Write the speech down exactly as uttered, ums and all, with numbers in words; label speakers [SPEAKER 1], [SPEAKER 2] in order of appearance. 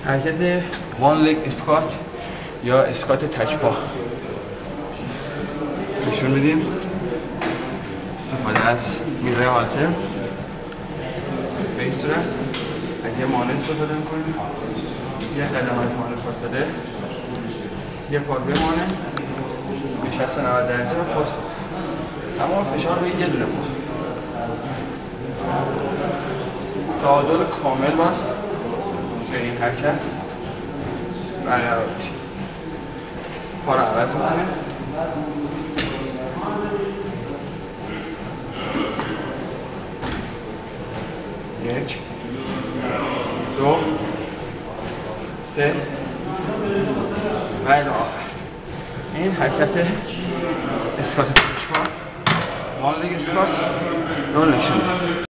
[SPEAKER 1] حرکت وان لگ اسکات یا اسکات تک پا نشون میدیم. استفاده از میره هالتر به این صورت. اگه مانع استفاده میکنیم یه قدم از مانع فاصله، یه پا بمانه، نشست نود درجه و پاس تمام فشار روی یه دونه پا. تعادل کامل باید به این حرکت برقرار بشه. پا رو عوض میکنیم. یک دو سه و الی آخر. این حرکت اسکات پشت پا وان لگ اسکات رو نشون میده.